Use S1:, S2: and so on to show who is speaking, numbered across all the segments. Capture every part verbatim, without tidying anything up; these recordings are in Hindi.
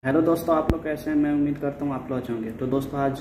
S1: हेलो दोस्तों, आप लोग कैसे हैं? मैं उम्मीद करता हूँ आप लोग अच्छे होंगे। तो दोस्तों, आज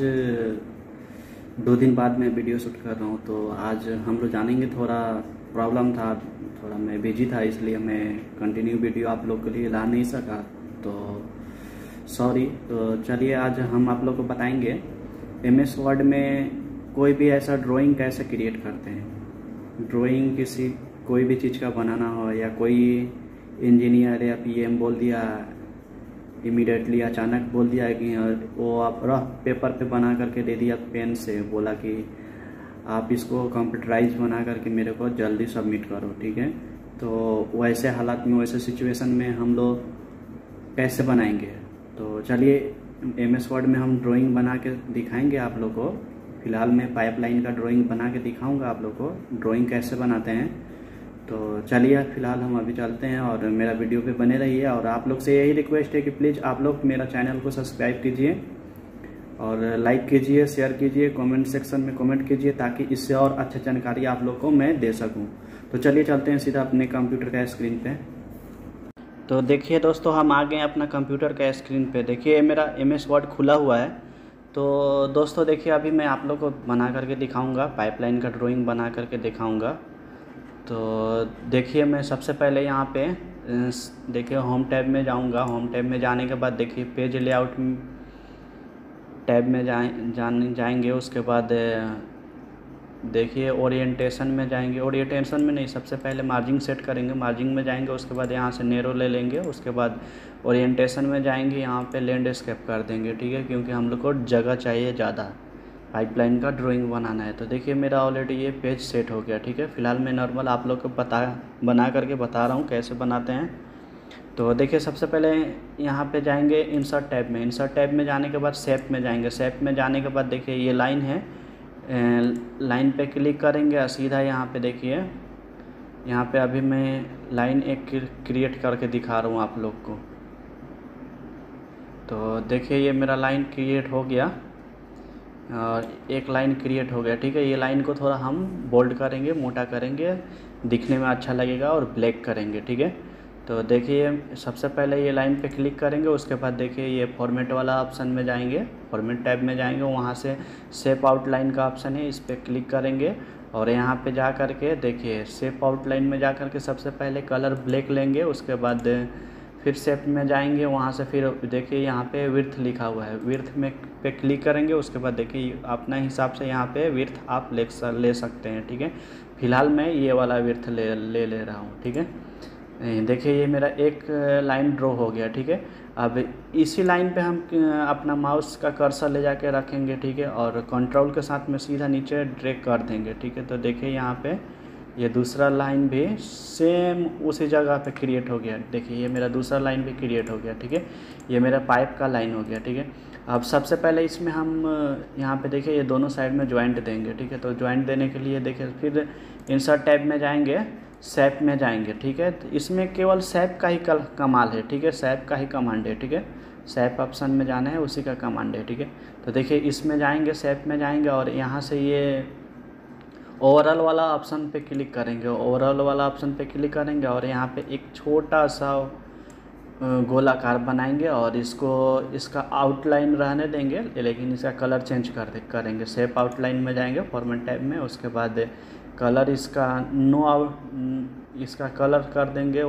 S1: दो दिन बाद मैं वीडियो शूट कर रहा हूँ। तो आज हम लोग जानेंगे, थोड़ा प्रॉब्लम था, थोड़ा मैं बिजी था, इसलिए मैं कंटिन्यू वीडियो आप लोग के लिए ला नहीं सका। तो सॉरी। तो चलिए, आज हम आप लोग को बताएंगे एम एस वर्ड में कोई भी ऐसा ड्राइंग कैसे क्रिएट करते हैं। ड्राइंग किसी कोई भी चीज़ का बनाना हो, या कोई इंजीनियर या पी एम बोल दिया इमीडिएटली, अचानक बोल दिया है कि वो आप रफ पेपर पे बना करके दे दिया पेन से, बोला कि आप इसको कंप्यूटराइज बना करके मेरे को जल्दी सबमिट करो, ठीक है। तो वैसे हालात में, वैसे सिचुएशन में हम लोग कैसे बनाएंगे। तो चलिए, एम एस वर्ड में हम ड्राइंग बना के दिखाएंगे आप लोग को। फिलहाल मैं पाइपलाइन का ड्राइंग बना के दिखाऊंगा आप लोग को ड्राइंग कैसे बनाते हैं। तो चलिए, फिलहाल हम अभी चलते हैं और मेरा वीडियो पे बने रहिए। और आप लोग से यही रिक्वेस्ट है कि प्लीज़ आप लोग मेरा चैनल को सब्सक्राइब कीजिए और लाइक कीजिए, शेयर कीजिए, कमेंट सेक्शन में कमेंट कीजिए, ताकि इससे और अच्छी जानकारी आप लोग को मैं दे सकूं। तो चलिए चलते हैं सीधा अपने कंप्यूटर का स्क्रीन पे। तो देखिए दोस्तों, हम आ गए अपना कंप्यूटर का स्क्रीन पे। देखिए मेरा एम एस वर्ड खुला हुआ है। तो दोस्तों देखिए, अभी मैं आप लोग को बना करके दिखाऊँगा, पाइपलाइन का ड्राइंग बना करके दिखाऊँगा। तो देखिए, मैं सबसे पहले यहाँ पे देखिए होम टैब में जाऊँगा। होम टैब में जाने के बाद देखिए पेज लेआउट टैब में जाए जान जाएंगे। उसके बाद देखिए ओरिएंटेशन में जाएंगे। ओरिएंटेशन में नहीं, सबसे पहले मार्जिंग सेट करेंगे। मार्जिंग में जाएंगे, उसके बाद यहाँ से नेरो ले लेंगे। उसके बाद ओरिएंटेशन में जाएंगे, यहाँ पे लैंडस्केप कर देंगे, ठीक है, क्योंकि हम लोग को जगह चाहिए ज़्यादा, पाइपलाइन का ड्राइंग बनाना है। तो देखिए मेरा ऑलरेडी ये पेज सेट हो गया, ठीक है। फिलहाल मैं नॉर्मल आप लोग को बता बना करके बता रहा हूँ कैसे बनाते हैं। तो देखिए सबसे पहले यहाँ पे जाएंगे इंसर्ट टैब में। इंसर्ट टैब में जाने के बाद शेप में जाएंगे। शेप में जाने के बाद देखिए ये लाइन है, लाइन पे क्लिक करेंगे और सीधा यहाँ पे देखिए, यहाँ पे अभी मैं लाइन एक क्रिएट करके दिखा रहा हूँ आप लोग को। तो देखिए ये मेरा लाइन क्रिएट हो गया और एक लाइन क्रिएट हो गया, ठीक है। ये लाइन को थोड़ा हम बोल्ड करेंगे, मोटा करेंगे, दिखने में अच्छा लगेगा, और ब्लैक करेंगे, ठीक है। तो देखिए सबसे पहले ये लाइन पे क्लिक करेंगे। उसके बाद देखिए ये फॉर्मेट वाला ऑप्शन में जाएंगे, फॉर्मेट टैब में जाएंगे। वहाँ से शेप आउटलाइन का ऑप्शन है, इस पर क्लिक करेंगे और यहाँ पे जा कर के देखिए शेप आउटलाइन में जा कर के सबसे पहले कलर ब्लैक लेंगे। उसके बाद फिर शेप में जाएंगे, वहाँ से फिर देखिए यहाँ पे विड्थ लिखा हुआ है, विड्थ में पे क्लिक करेंगे। उसके बाद देखिए अपना हिसाब से यहाँ पे विड्थ आप ले ले सकते हैं, ठीक है। फिलहाल मैं ये वाला विड्थ ले ले ले रहा हूँ, ठीक है। देखिए ये मेरा एक लाइन ड्रॉ हो गया, ठीक है। अब इसी लाइन पे हम अपना माउस का कर्सर ले जाके रखेंगे, ठीक है, और कंट्रोल के साथ में सीधा नीचे ड्रैग कर देंगे, ठीक है। तो देखिए यहाँ पे ये दूसरा लाइन भी सेम उसी जगह पे क्रिएट हो गया। देखिए ये मेरा दूसरा लाइन भी क्रिएट हो गया, ठीक है। ये मेरा पाइप का लाइन हो गया, ठीक है। अब सबसे पहले इसमें हम यहाँ पे देखिए ये दोनों साइड में ज्वाइंट देंगे, ठीक है। तो ज्वाइंट देने के लिए देखिए फिर इंसर्ट टैब में जाएंगे, शेप में जाएंगे, ठीक है। तो इसमें केवल शेप का ही कमाल है, ठीक है, शेप का ही कमांड है, ठीक है। शेप ऑप्शन में जाना है, उसी का कमांड है, ठीक है। तो देखिए इसमें जाएंगे, शेप में जाएंगे और यहाँ से ये ओवरऑल वाला ऑप्शन पे क्लिक करेंगे। ओवरऑल वाला ऑप्शन पे क्लिक करेंगे और यहाँ पे एक छोटा सा गोलाकार बनाएंगे और इसको इसका आउटलाइन रहने देंगे, लेकिन इसका कलर चेंज कर दे करेंगे। शेप आउटलाइन में जाएंगे फॉर्मेट टाइप में। उसके बाद कलर इसका नो आउट इसका कलर कर देंगे।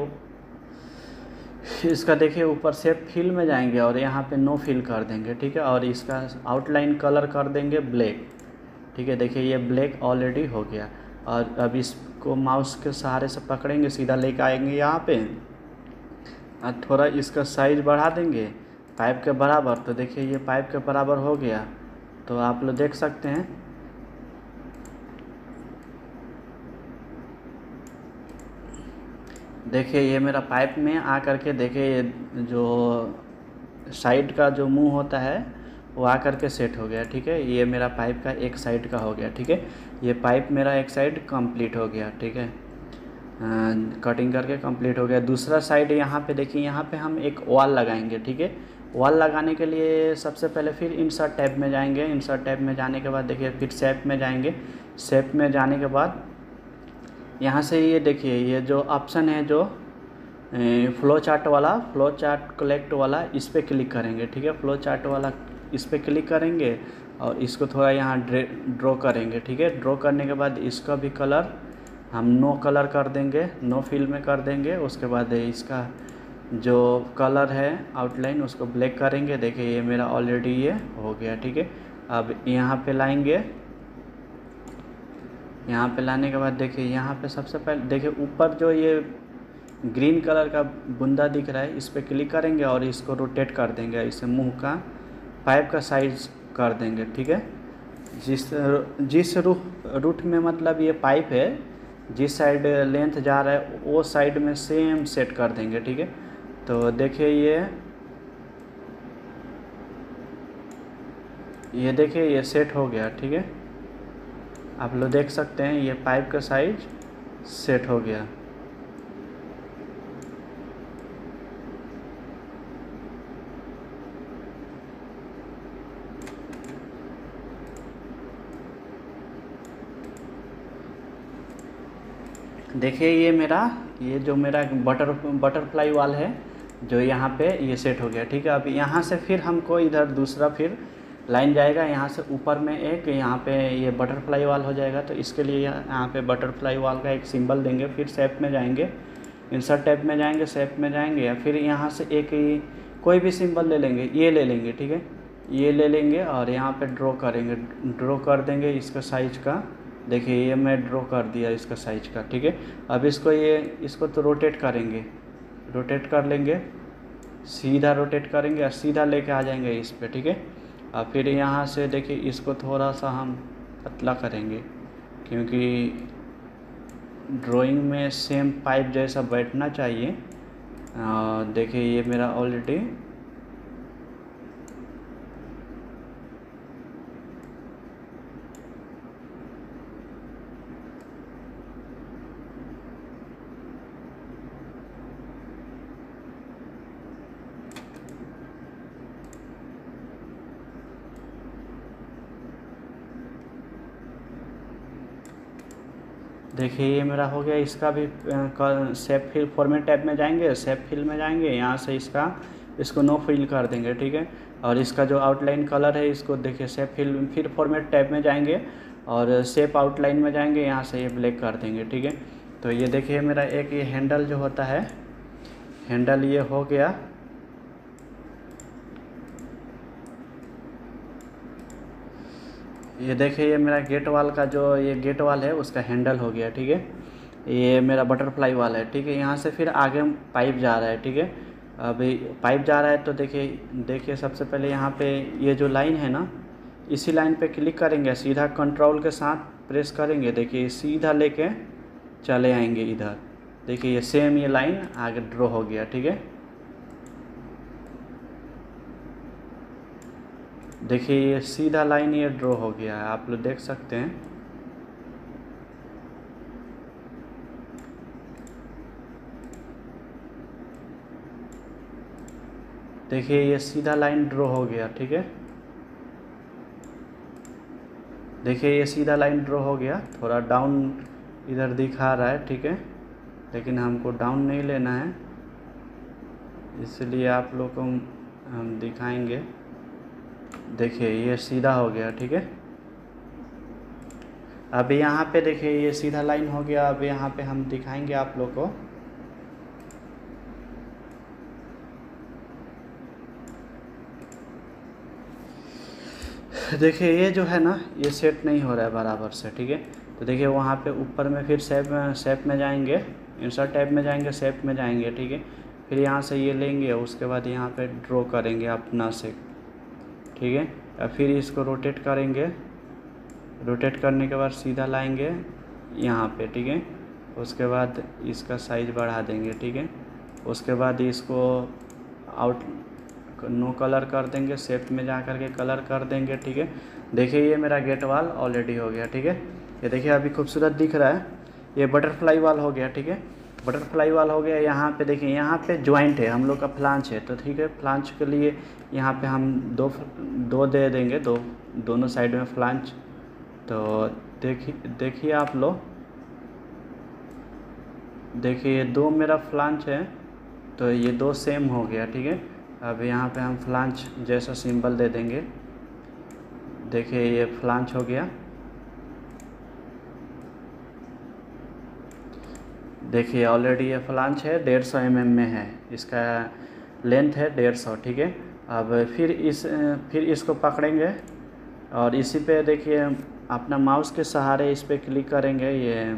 S1: इसका देखिए ऊपर शेप फिल में जाएंगे और यहाँ पे नो फिल कर देंगे, ठीक है। और इसका आउटलाइन कलर कर देंगे ब्लैक, ठीक है। देखिए ये ब्लैक ऑलरेडी हो गया। और अब इसको माउस के सहारे से पकड़ेंगे, सीधा लेके आएंगे यहाँ पे और थोड़ा इसका साइज बढ़ा देंगे पाइप के बराबर। तो देखिए ये पाइप के बराबर हो गया। तो आप लोग देख सकते हैं, देखिए ये मेरा पाइप में आ करके देखिए ये जो साइड का जो मुंह होता है वो आ करके सेट हो गया, ठीक है। ये मेरा पाइप का एक साइड का हो गया, ठीक है। ये पाइप मेरा एक साइड कंप्लीट हो गया, ठीक है, कटिंग करके कंप्लीट हो गया। दूसरा साइड यहाँ पे देखिए, यहाँ पे हम एक वॉल लगाएंगे, ठीक है। वॉल लगाने के लिए सबसे पहले फिर इंसर्ट टैब में जाएंगे। इंसर्ट टैब में जाने के बाद देखिए फिर शेप में जाएंगे। शेप में जाने के बाद यहाँ से ये देखिए ये जो ऑप्शन है, जो फ्लो चार्ट वाला फ्लो चार्ट कलेक्ट वाला इस पर क्लिक करेंगे, ठीक है। फ्लो चार्ट वाला इस पर क्लिक करेंगे और इसको थोड़ा यहाँ ड्रॉ करेंगे, ठीक है। ड्रॉ करने के बाद इसका भी कलर हम नो कलर कर देंगे, नो फिल में कर देंगे। उसके बाद इसका जो कलर है आउटलाइन उसको ब्लैक करेंगे। देखिए ये मेरा ऑलरेडी ये हो गया, ठीक है। अब यहाँ पे लाएंगे, यहाँ पे लाने के बाद देखिए यहाँ पे सबसे पहले देखिए ऊपर जो ये ग्रीन कलर का बूंदा दिख रहा है इस पर क्लिक करेंगे और इसको रोटेट कर देंगे। इसे मुंह का पाइप का साइज कर देंगे, ठीक है। जिस जिस रूट में मतलब ये पाइप है, जिस साइड लेंथ जा रहा है वो साइड में सेम सेट कर देंगे, ठीक है। तो देखिए ये ये देखिए ये सेट हो गया, ठीक है। आप लोग देख सकते हैं ये पाइप का साइज सेट हो गया। देखिए ये मेरा ये जो मेरा बटर बटरफ्लाई वाल है जो यहाँ पे ये सेट हो गया, ठीक है। अब यहाँ से फिर हमको इधर दूसरा फिर लाइन जाएगा, यहाँ से ऊपर में एक यहाँ पे ये बटरफ्लाई वाल हो जाएगा। तो इसके लिए यहाँ पे बटरफ्लाई वाल का एक सिंबल देंगे, फिर शेप में जाएंगे, इंसर्ट टैब में जाएंगे, शेप में जाएंगे, या फिर यहाँ से एक कोई भी सिंबल ले लेंगे, ये ले लेंगे, ठीक है। ये ले लेंगे और यहाँ पे ड्रॉ करेंगे, ड्रॉ कर देंगे इसका साइज का। देखिए ये मैं ड्रॉ कर दिया इसका साइज का, ठीक है। अब इसको ये इसको तो रोटेट करेंगे, रोटेट कर लेंगे, सीधा रोटेट करेंगे और सीधा लेके आ जाएंगे इस पे, ठीक है। और फिर यहाँ से देखिए इसको थोड़ा सा हम पतला करेंगे क्योंकि ड्राइंग में सेम पाइप जैसा बैठना चाहिए। देखिए ये मेरा ऑलरेडी देखिए ये मेरा हो गया। इसका भी शेप फिल फॉर्मेट टैब में जाएंगे, शेप फिल में जाएंगे, यहाँ से इसका इसको नो फिल कर देंगे, ठीक है। और इसका जो आउटलाइन कलर है इसको देखिए शेप फिल, फिर फॉर्मेट टैब में जाएंगे और शेप आउटलाइन में जाएंगे, यहाँ से ये ब्लैक कर देंगे, ठीक है। तो ये देखिए मेरा एक ये हैंडल जो होता है, हैंडल ये हो गया। ये देखिए ये मेरा गेट वाल का जो ये गेट वाल है उसका हैंडल हो गया, ठीक है। ये मेरा बटरफ्लाई वाल है, ठीक है। यहाँ से फिर आगे पाइप जा रहा है, ठीक है। अभी पाइप जा रहा है तो देखिए देखिए सबसे पहले यहाँ पे ये जो लाइन है ना, इसी लाइन पे क्लिक करेंगे, सीधा कंट्रोल के साथ प्रेस करेंगे, देखिए सीधा लेके चले आएंगे इधर। देखिए ये सेम ये लाइन आगे ड्रॉ हो गया, ठीक है। देखिए ये सीधा लाइन ये ड्रॉ हो गया है, आप लोग देख सकते हैं। देखिए ये सीधा लाइन ड्रॉ हो गया, ठीक है। देखिए ये सीधा लाइन ड्रॉ हो गया, थोड़ा डाउन इधर दिखा रहा है, ठीक है, लेकिन हमको डाउन नहीं लेना है, इसलिए आप लोग को हम दिखाएंगे। देखिए ये सीधा हो गया, ठीक है। अब यहाँ पे देखिए ये सीधा लाइन हो गया। अब यहाँ पे हम दिखाएंगे आप लोग को। देखिए ये जो है ना ये सेट नहीं हो रहा है बराबर से, ठीक है। तो देखिए वहाँ पे ऊपर में फिर शेप में शेप में जाएंगे, इंसर्ट टैब में जाएंगे, शेप में जाएंगे, ठीक है। फिर यहाँ से ये लेंगे, उसके बाद यहाँ पे ड्रॉ करेंगे अपना से, ठीक है। और फिर इसको रोटेट करेंगे, रोटेट करने के बाद सीधा लाएंगे यहाँ पे, ठीक है। उसके बाद इसका साइज बढ़ा देंगे, ठीक है। उसके बाद इसको आउट नो कलर कर देंगे, शेप में जा कर के कलर कर देंगे, ठीक है। देखिए ये मेरा गेट वाल ऑलरेडी हो गया, ठीक है। ये देखिए अभी खूबसूरत दिख रहा है। ये बटरफ्लाई वाल हो गया, ठीक है। बटरफ्लाई वाल हो गया। यहाँ पे देखिए यहाँ पे ज्वाइंट है, हम लोग का फ्लांच है, तो ठीक है। फ्लांच के लिए यहाँ पे हम दो दो दे देंगे, दो दोनों साइड में फ्लांच। तो देखिए देखिए आप लोग, देखिए दो मेरा फ्लांच है, तो ये दो सेम हो गया, ठीक है। अब यहाँ पे हम फ्लांच जैसा सिंबल दे देंगे। देखिए ये फ्लांच हो गया। देखिए ऑलरेडी ये फ्लांच है, डेढ़ सौ एम एम में है, इसका लेंथ है डेढ़ सौ, ठीक है। अब फिर इस फिर इसको पकड़ेंगे और इसी पे देखिए अपना माउस के सहारे इस पर क्लिक करेंगे। ये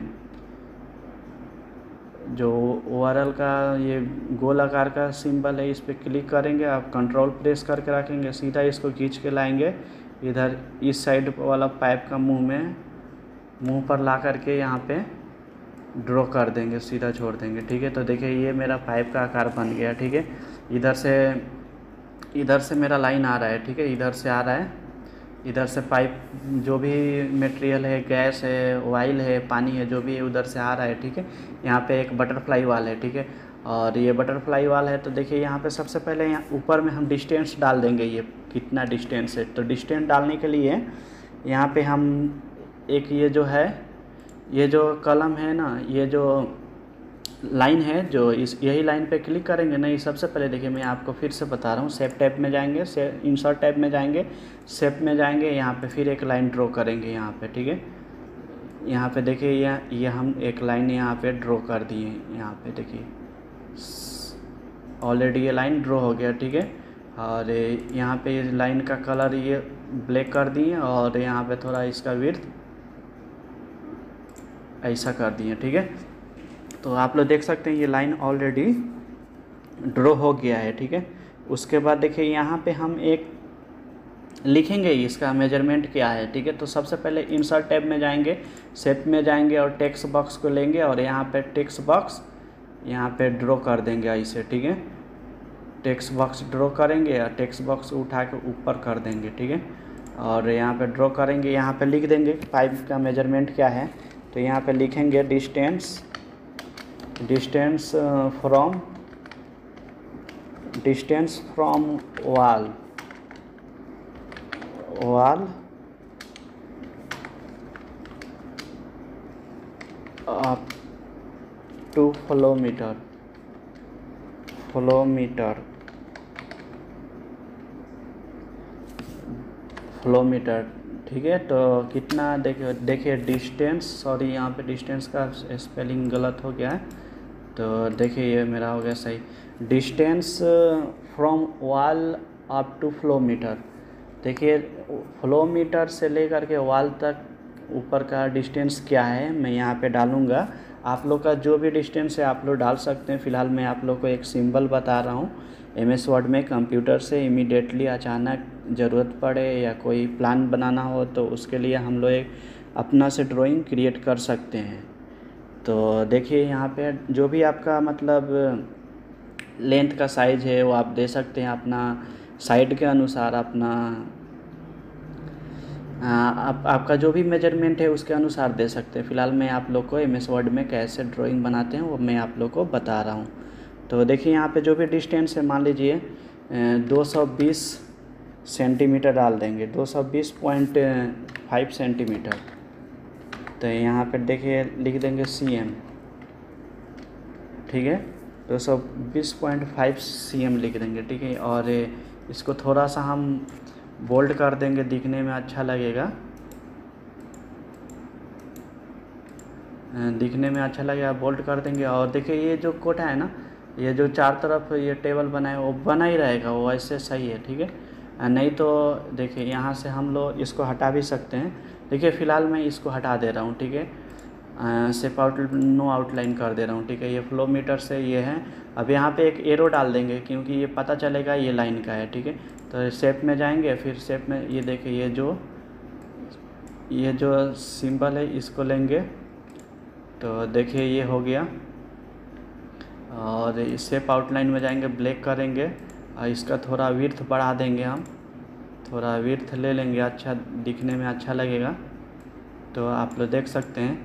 S1: जो ओवरऑल का ये गोल आकार का सिंबल है, इस पर क्लिक करेंगे। आप कंट्रोल प्रेस करके रखेंगे, सीधा इसको खींच के लाएंगे इधर इस साइड वाला पाइप का मुंह में मुंह पर ला करके यहाँ पे ड्रॉ कर देंगे, सीधा छोड़ देंगे, ठीक है। तो देखिए ये मेरा पाइप का आकार बन गया, ठीक है। इधर से इधर से मेरा लाइन आ रहा है, ठीक है, इधर से आ रहा है, इधर से पाइप जो भी मटेरियल है, गैस है, ऑयल है, पानी है, जो भी है उधर से आ रहा है, ठीक है। यहाँ पे एक बटरफ्लाई वाल है, ठीक है, और ये बटरफ्लाई वाल है। तो देखिए यहाँ पे सबसे पहले यहाँ ऊपर में हम डिस्टेंस डाल देंगे, ये कितना डिस्टेंस है। तो डिस्टेंस डालने के लिए यहाँ पे हम एक ये जो है ये जो कलम है ना, ये जो लाइन है, जो इस यही लाइन पे क्लिक करेंगे। नहीं, सबसे पहले देखिए मैं आपको फिर से बता रहा हूँ, शेप टैब में जाएंगे, से इंसर्ट टैब में जाएंगे, शेप में जाएंगे, यहाँ पे फिर एक लाइन ड्रॉ करेंगे यहाँ पे, ठीक है। यहाँ पे देखिए ये ये हम एक लाइन यहाँ पे ड्रॉ कर दिए, यहाँ पे देखिए ऑलरेडी ये लाइन ड्रॉ हो गया, ठीक है। और यहाँ पे इस लाइन का कलर ये ब्लैक कर दिए और यहाँ पे थोड़ा इसका विड्थ ऐसा कर दिए, ठीक है। तो आप लोग देख सकते हैं ये लाइन ऑलरेडी ड्रॉ हो गया है, ठीक है। उसके बाद देखिए यहाँ पे हम एक लिखेंगे इसका मेजरमेंट क्या है, ठीक है। तो सबसे पहले इंसर्ट टैब में जाएंगे, शेप में जाएंगे और टेक्स्ट बॉक्स को लेंगे और यहाँ पे टेक्स्ट बॉक्स यहाँ पे ड्रॉ कर देंगे ऐसे, ठीक है। टेक्स्ट बॉक्स ड्रॉ करेंगे और टेक्स्ट बॉक्स उठा के ऊपर कर देंगे, ठीक है। और यहाँ पे ड्रॉ करेंगे, यहाँ पे लिख देंगे पाइप का मेजरमेंट क्या है। तो यहाँ पे लिखेंगे distance distance from distance from wall wall up to flow meter flow meter flow meter ठीक है। तो कितना देखिए देखिए डिस्टेंस, सॉरी यहाँ पे डिस्टेंस का स्पेलिंग गलत हो गया है। तो देखिए ये मेरा हो गया सही, distance from wall up to flow meter. देखिए फ्लो मीटर से लेकर के वॉल तक ऊपर का डिस्टेंस क्या है मैं यहाँ पे डालूँगा। आप लोग का जो भी डिस्टेंस है आप लोग डाल सकते हैं। फ़िलहाल मैं आप लोग को एक सिंबल बता रहा हूँ। एम एस वर्ड में कंप्यूटर से इमीडिएटली अचानक ज़रूरत पड़े या कोई प्लान बनाना हो तो उसके लिए हम लोग एक अपना से ड्राइंग क्रिएट कर सकते हैं। तो देखिए यहाँ पे जो भी आपका मतलब लेंथ का साइज़ है वो आप दे सकते हैं अपना साइड के अनुसार, अपना आप आपका जो भी मेजरमेंट है उसके अनुसार दे सकते हैं। फ़िलहाल मैं आप लोग को एम एस वर्ड में कैसे ड्राइंग बनाते हैं वो मैं आप लोग को बता रहा हूँ। तो देखिए यहाँ पे जो भी डिस्टेंस है मान लीजिए दो सौ बीस सेंटीमीटर डाल देंगे, दो सौ बीस पॉइंट फाइव सेंटीमीटर। तो यहाँ पे देखिए लिख देंगे सी एम, ठीक है, दो सौ बीस पॉइंट फाइव सी एम लिख देंगे, ठीक है। और इसको थोड़ा सा हम बोल्ड कर देंगे, दिखने में अच्छा लगेगा, दिखने में अच्छा लगेगा, बोल्ड कर देंगे। और देखिए ये जो कोटा है ना, ये जो चार तरफ ये टेबल बना है वो बना ही रहेगा, वो ऐसे सही है, ठीक है। नहीं तो देखिए यहाँ से हम लोग इसको हटा भी सकते हैं। देखिए फ़िलहाल मैं इसको हटा दे रहा हूँ, ठीक है, सिर्फ आउट नो आउटलाइन कर दे रहा हूँ, ठीक है। ये फ्लो मीटर से ये है। अब यहाँ पे एक एरो डाल देंगे क्योंकि ये पता चलेगा ये लाइन का है, ठीक है। तो शेप में जाएंगे, फिर शेप में ये देखिए ये जो ये जो सिंबल है इसको लेंगे। तो देखिए ये हो गया। और इस शेप आउटलाइन में जाएंगे, ब्लैक करेंगे और इसका थोड़ा विड्थ बढ़ा देंगे, हम थोड़ा विड्थ ले लेंगे, अच्छा दिखने में अच्छा लगेगा। तो आप लोग देख सकते हैं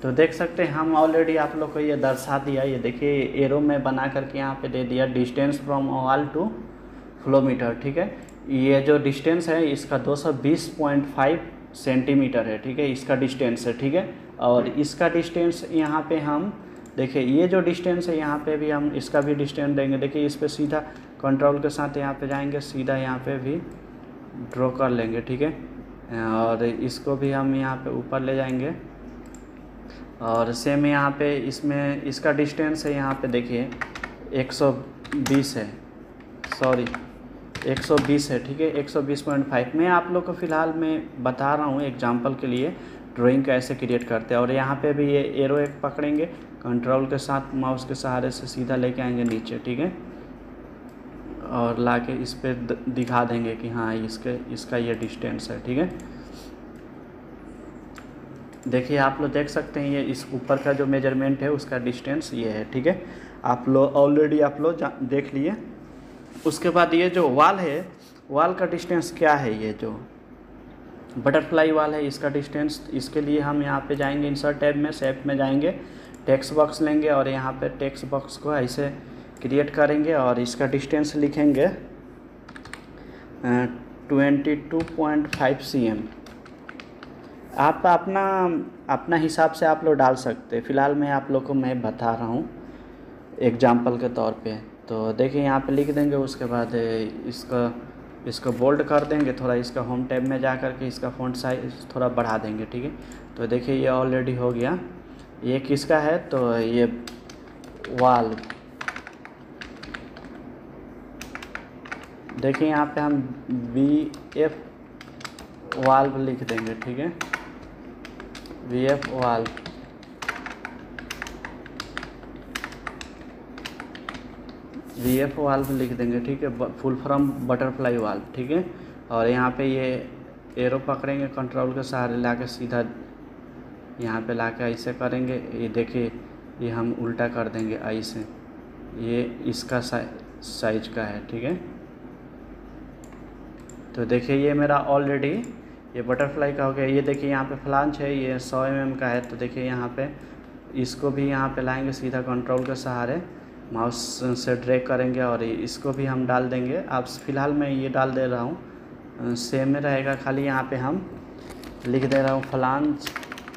S1: तो देख सकते हैं हम ऑलरेडी आप लोग को ये दर्शा दिया, ये देखिए एरो में बना करके यहाँ पे दे दिया distance from wall to flow meter, ठीक है। ये जो डिस्टेंस है इसका दो सौ बीस पॉइंट फाइव सेंटीमीटर है, ठीक है, इसका डिस्टेंस है, ठीक है। और इसका डिस्टेंस यहाँ पे हम देखिए ये जो डिस्टेंस है यहाँ पे भी हम इसका भी डिस्टेंस देंगे। देखिए इस पर सीधा कंट्रोल के साथ यहाँ पे जाएंगे, सीधा यहाँ पे भी ड्रॉ कर लेंगे, ठीक है। और इसको भी हम यहाँ पे ऊपर ले जाएंगे और सेम यहाँ पे इसमें इसका डिस्टेंस है यहाँ पे देखिए एक सौ बीस है, सॉरी एक सौ बीस है, ठीक है, एक सौ बीस पॉइंट फाइव। मैं आप लोग को फ़िलहाल मैं बता रहा हूँ एग्जांपल के लिए ड्राइंग कैसे क्रिएट करते हैं। और यहाँ पे भी ये एरो एक पकड़ेंगे, कंट्रोल के साथ माउस के सहारे से सीधा लेके आएंगे नीचे, ठीक है, और लाके इस पर दिखा देंगे कि हाँ इसके इसका ये डिस्टेंस है, ठीक है। देखिए आप लोग देख सकते हैं ये इस ऊपर का जो मेजरमेंट है उसका डिस्टेंस ये है, ठीक है। आप लोग ऑलरेडी आप लोग देख लिए। उसके बाद ये जो वॉल है, वॉल का डिस्टेंस क्या है, ये जो बटरफ्लाई वॉल है इसका डिस्टेंस, इसके लिए हम यहाँ पे जाएंगे इंसर्ट टैब में, शेप में जाएंगे, टेक्स्ट बॉक्स लेंगे और यहाँ पे टेक्स्ट बॉक्स को ऐसे क्रिएट करेंगे और इसका डिस्टेंस लिखेंगे twenty two point five C M. आप अपना अपना हिसाब से आप लोग डाल सकते हैं, फ़िलहाल मैं आप लोग को मैं बता रहा हूँ एग्जाम्पल के तौर पे। तो देखिए यहाँ पे लिख देंगे, उसके बाद इसका इसको बोल्ड कर देंगे थोड़ा, इसका होम टैब में जा कर के इसका फ़ॉन्ट साइज थोड़ा बढ़ा देंगे, ठीक है। तो देखिए ये ऑलरेडी हो गया। ये किसका है, तो ये वॉल, देखिए यहाँ पे हम बी एफ वाल्व लिख देंगे, ठीक है, V F valve, V F valve लिख देंगे, ठीक है, फुल फ्रॉम बटरफ्लाई वाल्व, ठीक है। और यहाँ पे ये एरो पकड़ेंगे, कंट्रोल के सहारे लाके सीधा यहाँ पे लाके ऐसे करेंगे। ये देखिए ये हम उल्टा कर देंगे ऐसे, ये इसका साइज का है, ठीक है। तो देखिए ये मेरा ऑलरेडी ये बटरफ्लाई का हो गया। ये देखिए यहाँ पे फ्लांच है, ये सौ एम एम का है। तो देखिए यहाँ पे इसको भी यहाँ पे लाएंगे, सीधा कंट्रोल के सहारे माउस से ड्रैग करेंगे और इसको भी हम डाल देंगे। आप फ़िलहाल मैं ये डाल दे रहा हूँ, सेम में रहेगा, खाली यहाँ पे हम लिख दे रहा हूँ फ्लांच,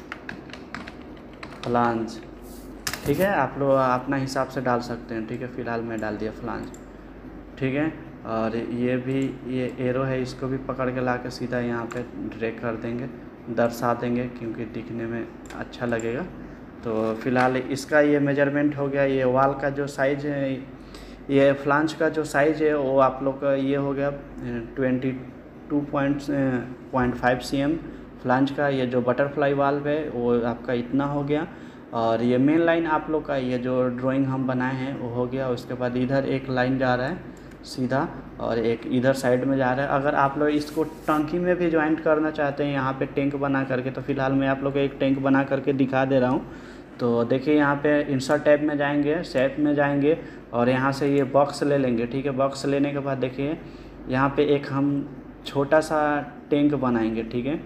S1: फ्लांच, ठीक है। आप लोग अपना हिसाब से डाल सकते हैं, ठीक है। फ़िलहाल मैं डाल दिया फ्लांच, ठीक है। और ये भी ये एरो है, इसको भी पकड़ के ला के सीधा यहाँ पे ड्रैग कर देंगे, दर्शा देंगे क्योंकि दिखने में अच्छा लगेगा। तो फ़िलहाल इसका ये मेजरमेंट हो गया। ये वॉल का जो साइज़ है, ये फ्लांच का जो साइज़ है वो आप लोग का ये हो गया twenty two point point five C M flange का। ये जो बटरफ्लाई वाल्व है वो आपका इतना हो गया। और ये मेन लाइन आप लोग का ये जो ड्राइंग हम बनाए हैं वो हो गया। उसके बाद इधर एक लाइन जा रहा है सीधा और एक इधर साइड में जा रहा है। अगर आप लोग इसको टंकी में भी ज्वाइंट करना चाहते हैं यहाँ पे टैंक बना करके, तो फ़िलहाल मैं आप लोग को एक टैंक बना करके दिखा दे रहा हूँ। तो देखिए यहाँ पे इंसर्ट टैब में जाएंगे, शेप में जाएंगे और यहाँ से ये बॉक्स ले लेंगे, ठीक है। बॉक्स लेने के बाद देखिए यहाँ पे एक हम छोटा सा टैंक बनाएंगे, ठीक है।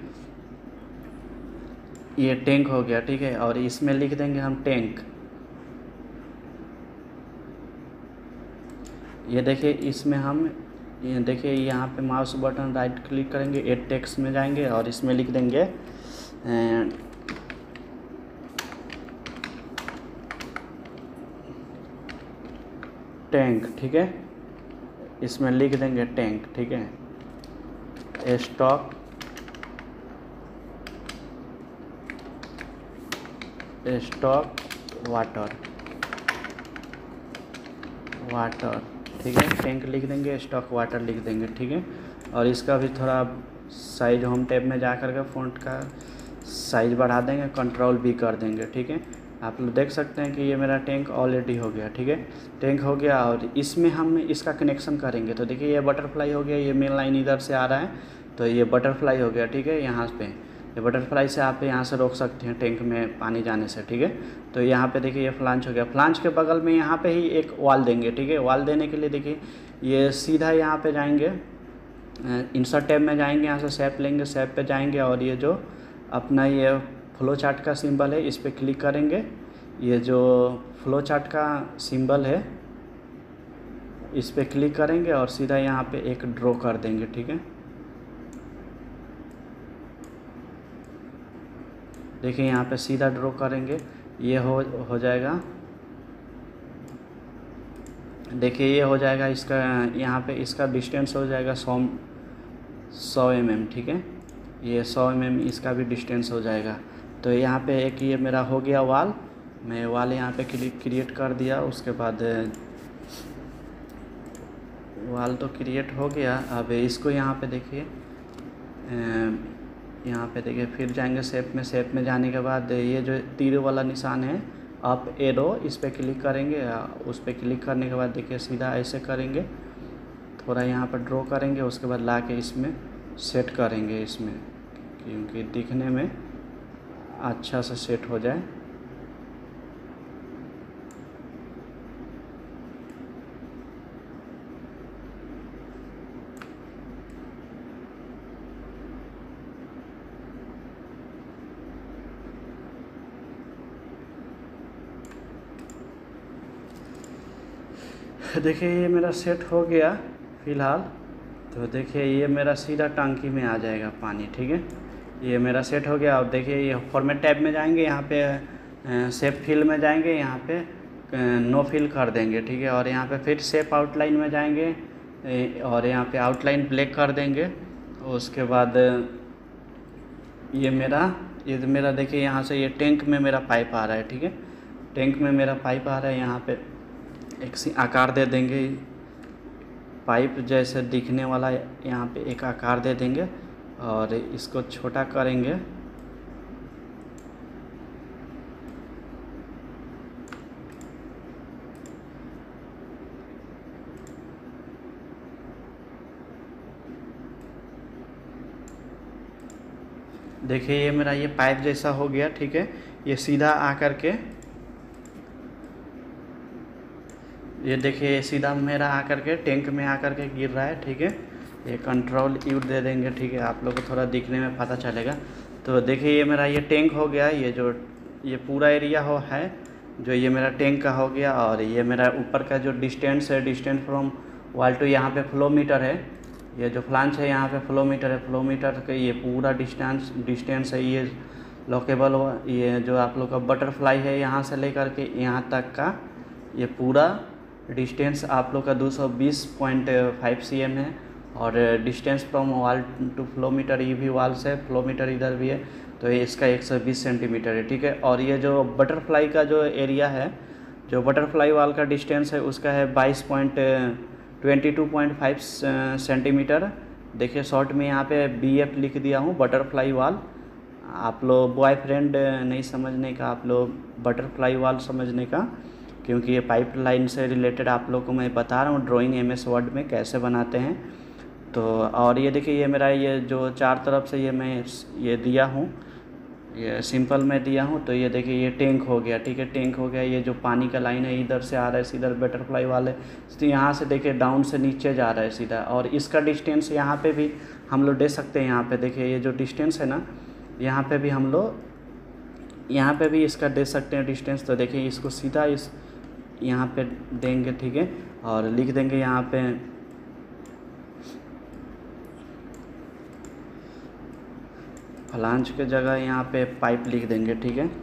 S1: ये टैंक हो गया, ठीक है। और इसमें लिख देंगे हम टैंक। ये देखिए इसमें हम ये देखिए यहाँ पे माउस बटन राइट क्लिक करेंगे, एड टेक्स्ट में जाएंगे और इसमें लिख देंगे टैंक, ठीक है। इसमें लिख देंगे टैंक, ठीक है। स्टॉक स्टॉक वाटर वाटर ठीक है। टैंक लिख देंगे, स्टॉक वाटर लिख देंगे, ठीक है। और इसका भी थोड़ा साइज होम टैब में जा कर के फ़ॉन्ट का साइज़ बढ़ा देंगे, कंट्रोल भी कर देंगे, ठीक है। आप लोग देख सकते हैं कि ये मेरा टैंक ऑलरेडी हो गया, ठीक है। टैंक हो गया और इसमें हम इसका कनेक्शन करेंगे। तो देखिए ये बटरफ्लाई हो गया, ये मेन लाइन इधर से आ रहा है तो ये बटरफ्लाई हो गया, ठीक है। यहाँ पे ये बटरफ्लाई से आप यहाँ से रोक सकते हैं टैंक में पानी जाने से, ठीक है। तो यहाँ पे देखिए ये फ्लांच हो गया। फ्लांच के बगल में यहाँ पे ही एक वॉल देंगे, ठीक है। वॉल देने के लिए देखिए ये सीधा यहाँ पे जाएंगे, इंसर्ट टैब में जाएंगे, यहाँ से शेप लेंगे, शेप पे जाएंगे और ये जो अपना ये फ्लो चार्ट का सिंबल है, इस पर क्लिक करेंगे। ये जो फ्लो चार्ट का सिंबल है इस पर क्लिक करेंगे और सीधा यहाँ पे एक ड्रॉ कर देंगे, ठीक है। देखिए यहाँ पे सीधा ड्रॉ करेंगे, ये हो हो जाएगा। देखिए ये हो जाएगा, इसका यहाँ पे इसका डिस्टेंस हो जाएगा सौ सौ एम एम, ठीक है। ये सौ एम एम इसका भी डिस्टेंस हो जाएगा। तो यहाँ पे एक ये मेरा हो गया वाल, मैं वाल यहाँ पे क्रिएट कर दिया। उसके बाद वाल तो क्रिएट हो गया। अब इसको यहाँ पे देखिए, यहाँ पे देखिए फिर जाएंगे शेप में। शेप में जाने के बाद ये जो तीर वाला निशान है अप एरो, इस पर क्लिक करेंगे। उस पर क्लिक करने के बाद देखिए सीधा ऐसे करेंगे, थोड़ा यहाँ पर ड्रॉ करेंगे। उसके बाद ला के इसमें सेट करेंगे, इसमें क्योंकि दिखने में अच्छा से सेट हो जाए। देखिए ये मेरा सेट हो गया फ़िलहाल। तो देखिए ये मेरा सीधा टंकी में आ जाएगा पानी, ठीक है। ये मेरा सेट हो गया। अब देखिए ये फॉर्मेट टैब में जाएंगे, यहाँ पे शेप फिल में जाएंगे, यहाँ पे नो फिल कर देंगे, ठीक है। और यहाँ पे फिर शेप आउटलाइन में जाएंगे और यहाँ पे आउटलाइन ब्लैक कर देंगे। उसके बाद ये मेरा ये मेरा देखिए यहाँ से ये टैंक में मेरा पाइप आ रहा है, ठीक है। टैंक में मेरा पाइप आ रहा है, यहाँ पे एक सी आकार दे देंगे, पाइप जैसे दिखने वाला यहाँ पे एक आकार दे देंगे और इसको छोटा करेंगे। देखिए ये मेरा ये पाइप जैसा हो गया, ठीक है। ये सीधा आकर के ये देखिए सीधा मेरा आकर के टैंक में आकर के गिर रहा है, ठीक है। ये कंट्रोल यू दे देंगे, ठीक है, आप लोग को थोड़ा दिखने में पता चलेगा। तो देखिए ये मेरा ये टैंक हो गया। ये जो ये पूरा एरिया हो है जो ये मेरा टैंक का हो गया। और ये मेरा ऊपर का जो डिस्टेंस है, डिस्टेंस फ्रॉम वाल टू यहाँ पे फ्लो मीटर है। ये जो फ्लांच है यहाँ पे फ्लो मीटर है, फ्लो मीटर के ये पूरा डिस्टेंस डिस्टेंस है। ये लोकेबल ये जो आप लोग का बटरफ्लाई है यहाँ से लेकर के यहाँ तक का ये पूरा डिस्टेंस आप लोग का दो सौ बीस पॉइंट फाइव सी एम है। और distance from wall to flow meter, ये भी वाल से फ्लो मीटर इधर भी है, तो ये इसका एक सौ बीस सेंटीमीटर है, ठीक है। और ये जो बटरफ्लाई का जो एरिया है, जो बटरफ्लाई वाल का डिस्टेंस है उसका है बाईस point twenty two point five centimetre. देखिए शॉर्ट में यहाँ पे बी एफ लिख दिया हूँ, बटरफ्लाई वाल। आप लोग बॉयफ्रेंड नहीं समझने का, आप लोग बटरफ्लाई वाल समझने का, क्योंकि ये पाइपलाइन से रिलेटेड आप लोग को मैं बता रहा हूँ ड्राइंग एम एस वर्ड में कैसे बनाते हैं। तो और ये देखिए ये मेरा ये जो चार तरफ से ये मैं ये दिया हूँ, ये सिंपल में दिया हूँ। तो ये देखिए ये टैंक हो गया, ठीक है, टैंक हो गया। ये जो पानी का लाइन है इधर से आ रहा है सीधा बटरफ्लाई वाले, तो यहाँ से देखिए डाउन से नीचे जा रहा है सीधा। और इसका डिस्टेंस यहाँ पे भी हम लोग दे सकते हैं। यहाँ पे देखिए ये जो डिस्टेंस है ना, यहाँ पे भी हम लोग यहाँ पे भी इसका दे सकते हैं डिस्टेंस। तो देखिए इसको सीधा इस यहाँ पे देंगे, ठीक है। और लिख देंगे यहाँ पे फ्लांच के जगह यहाँ पे पाइप लिख देंगे, ठीक है।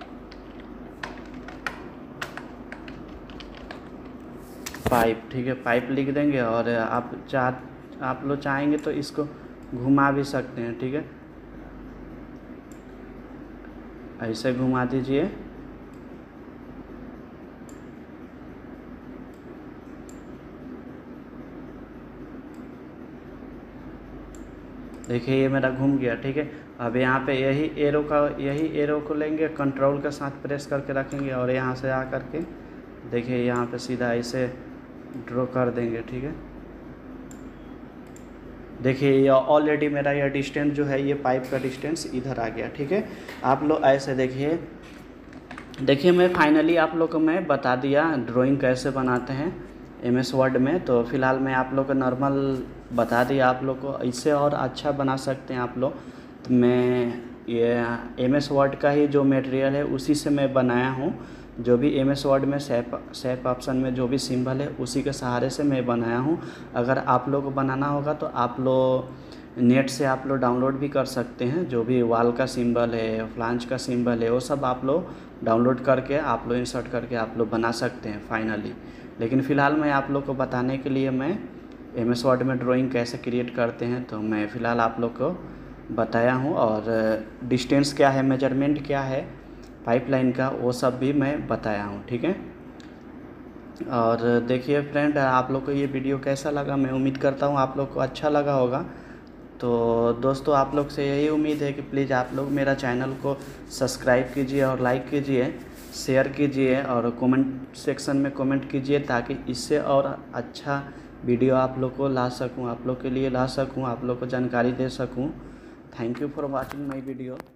S1: पाइप, ठीक है, पाइप लिख देंगे। और आप चाह आप लोग चाहेंगे तो इसको घुमा भी सकते हैं, ठीक है, ऐसे घुमा दीजिए। देखिए ये मेरा घूम गया, ठीक है। अब यहाँ पे यही एरो का यही एरो को लेंगे, कंट्रोल के साथ प्रेस करके रखेंगे और यहाँ से आ कर के देखिए यहाँ पे सीधा ऐसे ड्रॉ कर देंगे, ठीक है। देखिए ये ऑलरेडी मेरा यह डिस्टेंस जो है, ये पाइप का डिस्टेंस इधर आ गया, ठीक है। आप लोग ऐसे देखिए देखिए मैं फाइनली आप लोग को मैं बता दिया ड्राइंग कैसे बनाते हैं एम एस वर्ड में। तो फिलहाल मैं आप लोग को नॉर्मल बता दिया, आप लोग को इससे और अच्छा बना सकते हैं आप लोग। तो मैं ये एम एस वर्ड का ही जो मटेरियल है उसी से मैं बनाया हूँ। जो भी एम एस वर्ड में शेप शेप ऑप्शन में जो भी सिंबल है उसी के सहारे से मैं बनाया हूँ। अगर आप लोग को बनाना होगा तो आप लोग नेट से आप लोग डाउनलोड भी कर सकते हैं। जो भी वाल का सिंबल है, फ्लांज का सिंबल है, वो सब आप लोग डाउनलोड करके आप लोग इंसर्ट करके आप लोग बना सकते हैं फाइनली। लेकिन फ़िलहाल मैं आप लोग को बताने के लिए मैं एम एस वर्ड में ड्राइंग कैसे क्रिएट करते हैं तो मैं फ़िलहाल आप लोग को बताया हूँ। और डिस्टेंस क्या है, मेजरमेंट क्या है पाइपलाइन का, वो सब भी मैं बताया हूँ, ठीक है। और देखिए फ्रेंड, आप लोग को ये वीडियो कैसा लगा, मैं उम्मीद करता हूँ आप लोग को अच्छा लगा होगा। तो दोस्तों, आप लोग से यही उम्मीद है कि प्लीज़ आप लोग मेरा चैनल को सब्सक्राइब कीजिए और लाइक कीजिए, शेयर कीजिए और कमेंट सेक्शन में कमेंट कीजिए, ताकि इससे और अच्छा वीडियो आप लोग को ला सकूं, आप लोग के लिए ला सकूं, आप लोग को जानकारी दे सकूं। Thank you for watching my video.